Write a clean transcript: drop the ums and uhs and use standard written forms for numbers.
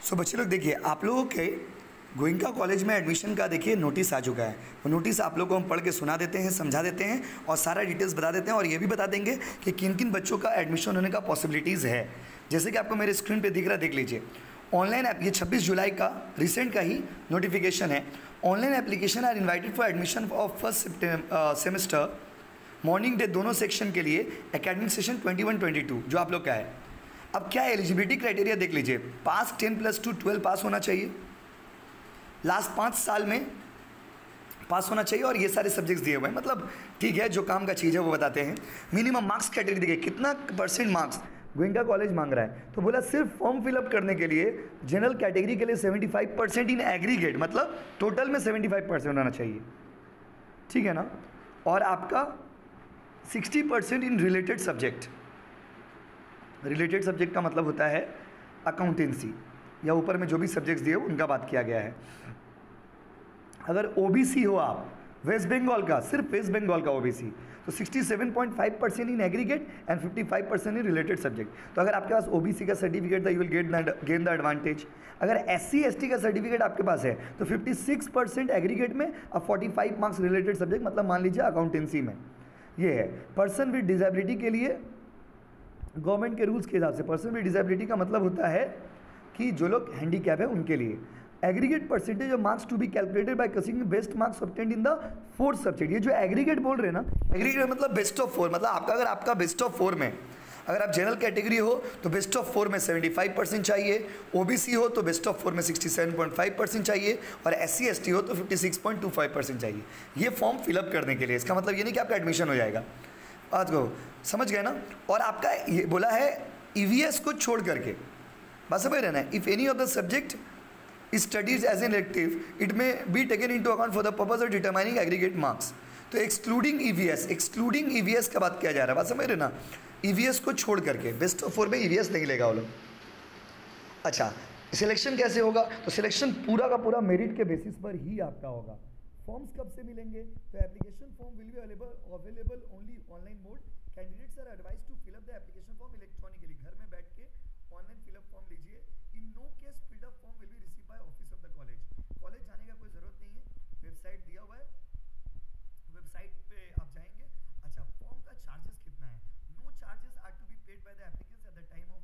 सो बच्चे लोग देखिए, आप लोगों के गोइंका कॉलेज में एडमिशन का देखिए नोटिस आ चुका है। वो नोटिस आप लोगों को हम पढ़ के सुना देते हैं, समझा देते हैं और सारा डिटेल्स बता देते हैं और ये भी बता देंगे कि किन किन बच्चों का एडमिशन होने का पॉसिबिलिटीज़ है। जैसे कि आपको मेरे स्क्रीन पे दिख रहा है, देख लीजिए। ऑनलाइन ऐप, ये 26 जुलाई का रिसेंट का ही नोटिफिकेशन है। Online application are invited for admission of first semester morning day दोनों सेक्शन के लिए एकेडमिक सेशन 21-22 जो आप लोग का है। अब क्या एलिजिबिलिटी क्राइटेरिया देख लीजिए। पास 10+2 12 पास होना चाहिए, लास्ट 5 साल में पास होना चाहिए और ये सारे सब्जेक्ट्स दिए हुए हैं। मतलब ठीक है, जो काम का चीज़ है वो बताते हैं। मिनिमम मार्क्स कैटेगरी देखिए, कितना परसेंट मार्क्स गोइंका कॉलेज मांग रहा है। तो बोला सिर्फ फॉर्म फिलअप करने के लिए जनरल कैटेगरी के लिए 75% इन एग्रीगेट, मतलब टोटल में 75% होना चाहिए, ठीक है ना। और आपका 60% in related subject. Related subject का मतलब होता है अकाउंटेंसी या ऊपर में जो भी सब्जेक्ट्स दिए उनका बात किया गया है। अगर ओबीसी हो आप, वेस्ट बंगाल का, सिर्फ वेस्ट बंगाल का ओबीसी, तो 67.5% in aggregate and 55% in related subject. तो अगर आपके पास ओबीसी का सर्टिफिकेट था, you will gain the advantage. अगर एससी एसटी का सर्टिफिकेट आपके पास है तो 56% एग्रीगेट में और 45 मार्क्स रिलेटेड सब्जेक्ट, मतलब मान लीजिए अकाउंटेंसी में। ये है पर्सन विद डिसेबिलिटी के लिए गवर्नमेंट के रूल्स के हिसाब से। पर्सन विद डिसेबिलिटी का मतलब होता है कि जो लोग हैंडीकैप है उनके लिए। Aggregate percentage of marks to be calculated by considering best marks obtained in the 4th subject. ये जो एग्रीगेट बोल रहे हैं ना, एग्रीगेट मतलब बेस्ट ऑफ 4, मतलब आपका अगर आपका बेस्ट ऑफ 4 में, अगर आप जनरल कैटेगरी हो तो बेस्ट ऑफ 4 में 75% चाहिए, ओबीसी हो तो बेस्ट ऑफ 4 में 67.5% चाहिए और एससी एसटी हो तो 56.25% चाहिए। ये फॉर्म फिलअप करने के लिए। इसका मतलब ये नहीं कि आपका एडमिशन हो जाएगा। बात को समझ गए ना। और आपका ये बोला है ईवीएस को छोड़ करके, बस समझ रहना है। If any of the subject studies as an elective it may be taken into account for the purpose of determining aggregate marks. तो एक्सक्लूडिंग ईवीएस का बात किया जा रहा है, बात समझ रहे ना। ईवीएस को छोड़ करके बेस्ट ऑफ 4 में ईवीएस नहीं लेगा वो लोग। अच्छा, सिलेक्शन कैसे होगा? तो सिलेक्शन पूरा का पूरा मेरिट के बेसिस पर ही आपका होगा। फॉर्म्स कब से मिलेंगे? तो application form will be available only online mode. Candidates are advise to fill up the application form electronically. घर में बैठ के ऑनलाइन फिलअप फॉर्म लीजिए। In no case filled up form will be receive by office of the college. College जाने का कोई जरूरत नहीं है, वेबसाइट दिया हुआ है, वेबसाइट पे आप जाएंगे। अच्छा, फॉर्म का चार्जेस कितना है? No charges are to be paid by the applicants at the time of